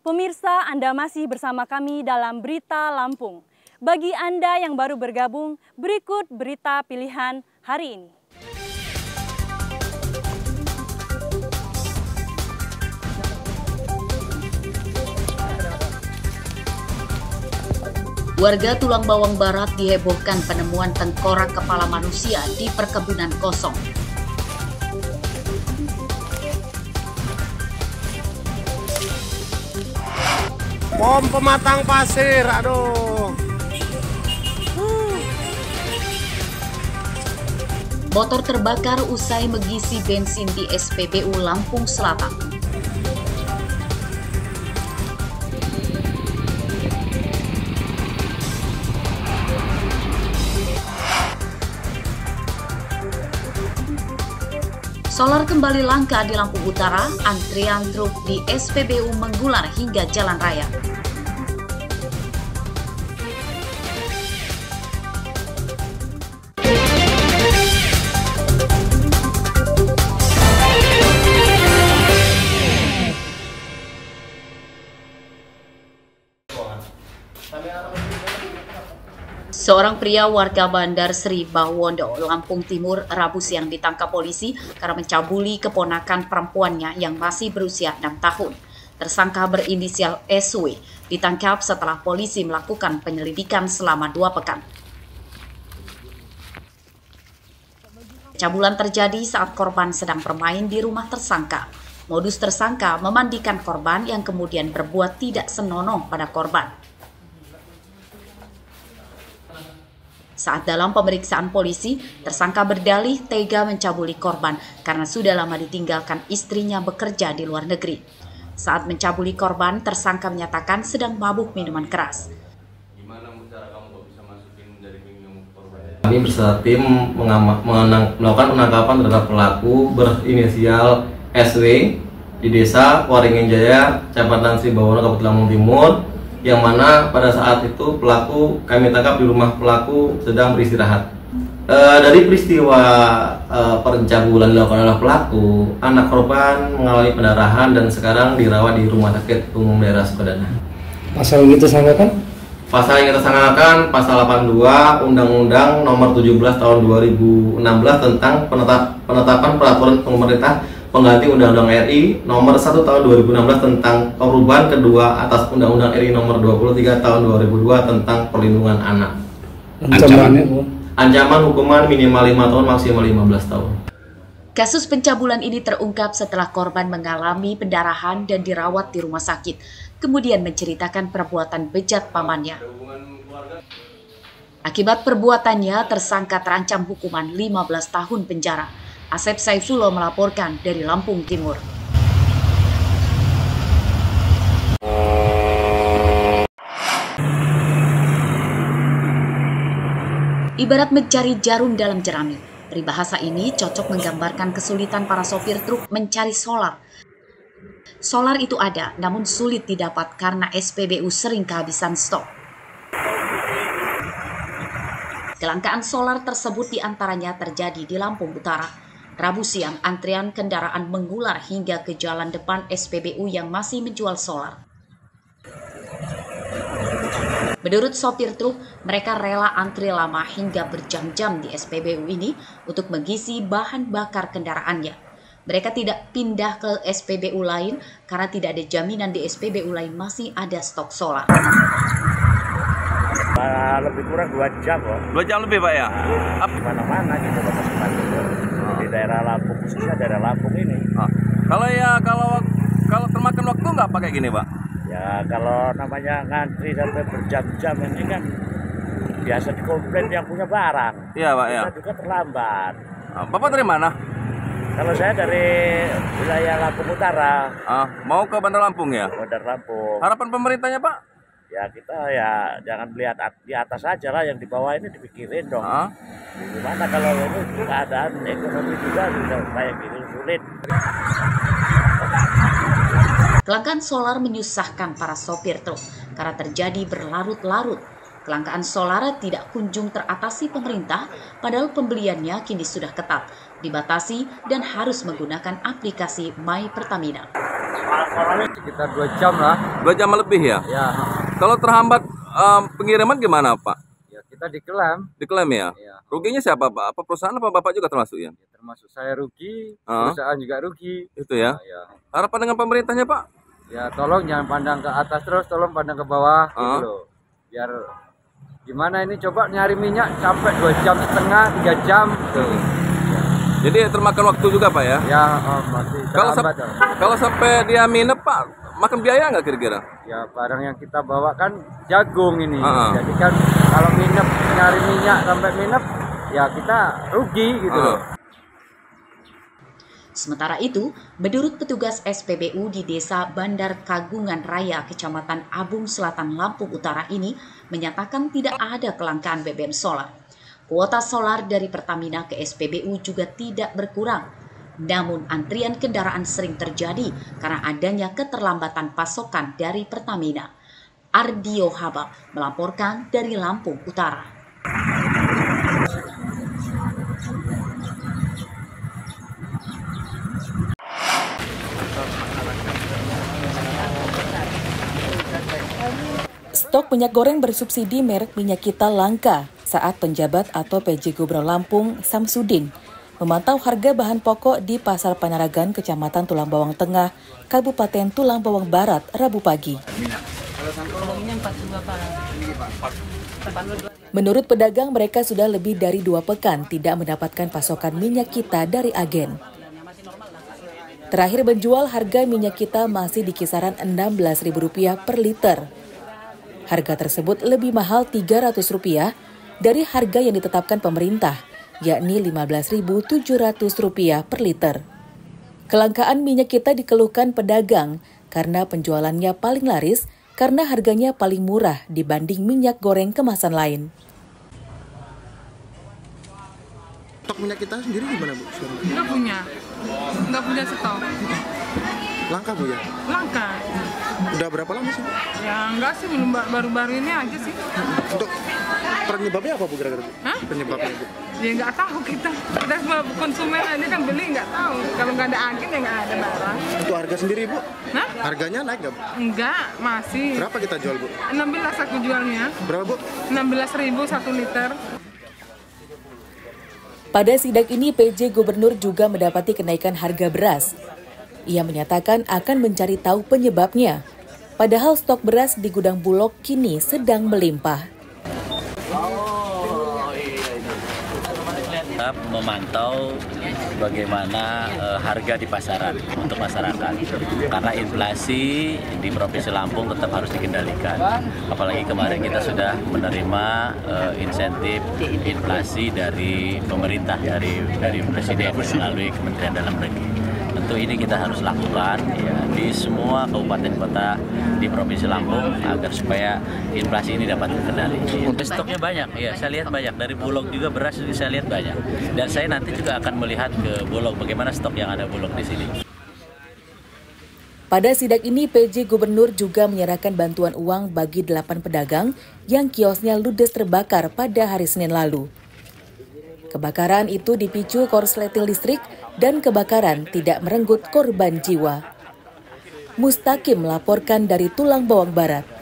Pemirsa, Anda masih bersama kami dalam Berita Lampung. Bagi Anda yang baru bergabung, berikut berita pilihan hari ini. Warga Tulang Bawang Barat dihebohkan penemuan tengkorak kepala manusia di perkebunan kosong. Bom pematang pasir, aduh. Motor terbakar usai mengisi bensin di SPBU Lampung Selatan. Solar kembali langka di Lampung Utara, antrian truk di SPBU menggular hingga jalan raya. Seorang pria warga Bandar Sri Bawondo, Lampung Timur, Rabu siang ditangkap polisi karena mencabuli keponakan perempuannya yang masih berusia 6 tahun. Tersangka berinisial SW ditangkap setelah polisi melakukan penyelidikan selama 2 pekan. Cabulan terjadi saat korban sedang bermain di rumah tersangka. Modus tersangka memandikan korban yang kemudian berbuat tidak senonoh pada korban. Saat dalam pemeriksaan polisi, tersangka berdalih tega mencabuli korban karena sudah lama ditinggalkan istrinya bekerja di luar negeri. Saat mencabuli korban, tersangka menyatakan sedang mabuk minuman keras. Kami beserta tim melakukan penangkapan terhadap pelaku berinisial SW di Desa Waringin Jaya, Kecamatan Sri Bawono, Kabupaten Lampung Timur, yang mana pada saat itu pelaku kami tangkap di rumah pelaku sedang beristirahat. Dari peristiwa pencabulan dilakukan oleh pelaku, anak korban mengalami pendarahan dan sekarang dirawat di Rumah Sakit Umum Daerah Sukadana. Pasal yang kita sangkakan? Pasal yang kita sangkakan pasal 82 Undang-Undang Nomor 17 Tahun 2016 tentang penetapan peraturan pemerintah pengganti Undang-Undang RI Nomor 1 Tahun 2016 tentang perubahan kedua atas Undang-Undang RI Nomor 23 Tahun 2002 tentang perlindungan anak. Ancaman hukuman minimal 5 tahun maksimal 15 tahun. Kasus pencabulan ini terungkap setelah korban mengalami pendarahan dan dirawat di rumah sakit, kemudian menceritakan perbuatan bejat pamannya. Akibat perbuatannya, tersangka terancam hukuman 15 tahun penjara. Asep Saifullah melaporkan dari Lampung Timur. Ibarat mencari jarum dalam jerami, peribahasa ini cocok menggambarkan kesulitan para sopir truk mencari solar. Solar itu ada, namun sulit didapat karena SPBU sering kehabisan stok. Kelangkaan solar tersebut diantaranya terjadi di Lampung Utara. Rabu siang, antrian kendaraan mengular hingga ke jalan depan SPBU yang masih menjual solar. Menurut sopir truk, mereka rela antri lama hingga berjam-jam di SPBU ini untuk mengisi bahan bakar kendaraannya. Mereka tidak pindah ke SPBU lain karena tidak ada jaminan di SPBU lain masih ada stok solar. Lebih kurang 2 jam loh. 2 jam lebih Pak ya? Mana-mana gitu Bapak di daerah Lampung, khususnya daerah Lampung ini. Kalau termakan waktu nggak pakai gini Pak? Ya kalau namanya ngantri sampai berjam-jam ini kan biasa dikomplain yang punya barang. Iya Pak ya. Kita juga terlambat. Bapak dari mana? Kalau saya dari wilayah Lampung Utara. Mau ke Bandar Lampung ya? Bandar Lampung. Harapan pemerintahnya Pak? Ya kita ya jangan lihat di atas aja lah, yang di bawah ini dipikirin dong. Gimana kalau ini keadaan ekonomi juga sudah kayak gitu sulit. Kelangkaan solar menyusahkan para sopir truk karena terjadi berlarut-larut. Kelangkaan solar tidak kunjung teratasi pemerintah, padahal pembeliannya kini sudah ketat, dibatasi dan harus menggunakan aplikasi My Pertamina. Sekitar 2 jam lah. 2 jam lebih ya? Ya, Kalau terhambat pengiriman gimana Pak? ya kita diklaim. Diklaim ya? Ya, Ruginya siapa Pak? Apa perusahaan apa Bapak juga termasuk ya? termasuk saya rugi, Ah. perusahaan juga rugi. Itu ya? Ya, Harapan dengan pemerintahnya Pak? ya tolong jangan pandang ke atas terus, tolong pandang ke bawah gitu Ah. loh. Biar gimana ini, coba nyari minyak sampai 2,5 jam, 3 jam gitu. Jadi termakan waktu juga Pak ya? Ya, masih Kalau terhambat. kalau sampai dia minep Pak, makan biaya nggak kira-kira? Ya barang yang kita bawa kan jagung ini. Ah. Jadi kan kalau minep, nyari minyak sampai minep, ya kita rugi gitu loh. Sementara itu, menurut petugas SPBU di Desa Bandar Kagungan Raya, Kecamatan Abung Selatan, Lampung Utara ini menyatakan tidak ada kelangkaan BBM solar. Kuota solar dari Pertamina ke SPBU juga tidak berkurang. Namun antrian kendaraan sering terjadi karena adanya keterlambatan pasokan dari Pertamina. Ardio Haba melaporkan dari Lampung Utara. Stok minyak goreng bersubsidi merek Minyak Kita langka saat penjabat atau PJ Gubernur Lampung, Samsudin, memantau harga bahan pokok di Pasar Panaragan, Kecamatan Tulang Bawang Tengah, Kabupaten Tulang Bawang Barat, Rabu pagi. Menurut pedagang, mereka sudah lebih dari 2 pekan tidak mendapatkan pasokan minyak kita dari agen. Terakhir menjual, harga minyak kita masih di kisaran Rp16.000 per liter. Harga tersebut lebih mahal Rp300 dari harga yang ditetapkan pemerintah, yakni Rp15.700 per liter. Kelangkaan minyak kita dikeluhkan pedagang karena penjualannya paling laris karena harganya paling murah dibanding minyak goreng kemasan lain. Stok minyak kita sendiri gimana Bu? Nggak punya stok. Langka Bu ya? Langka. Udah berapa lama sih Bu? Ya enggak sih, belum baru-baru ini aja sih. Untuk penyebabnya apa Bu kira-kira Bu? Hah? Penyebabnya Bu? Ya nggak tahu kita semua konsumen aja kan beli nggak tahu. Kalau nggak ada agen ya nggak ada barang. Untuk harga sendiri Bu? Hah? Harganya naik nggak Bu? Enggak, masih. Berapa kita jual Bu? 16 aku jualnya. Berapa Bu? 16.000 1 liter. Pada sidak ini, PJ Gubernur juga mendapati kenaikan harga beras. Ia menyatakan akan mencari tahu penyebabnya. Padahal stok beras di gudang Bulog kini sedang melimpah. Kita memantau bagaimana harga di pasaran untuk masyarakat. Karena inflasi di Provinsi Lampung tetap harus dikendalikan. Apalagi kemarin kita sudah menerima insentif inflasi dari pemerintah, dari Presiden melalui Kementerian Dalam Negeri. Tentu ini kita harus lakukan ya, di semua kabupaten kota di Provinsi Lampung agar supaya inflasi ini dapat terkendali. Untuk stoknya banyak, ya saya lihat banyak. Dari Bulog juga beras saya lihat banyak. Dan saya nanti juga akan melihat ke Bulog bagaimana stok yang ada Bulog di sini. Pada sidak ini, PJ Gubernur juga menyerahkan bantuan uang bagi 8 pedagang yang kiosnya ludes terbakar pada hari Senin lalu. Kebakaran itu dipicu korsleting listrik dan kebakaran tidak merenggut korban jiwa. Mustaqim melaporkan dari Tulang Bawang Barat.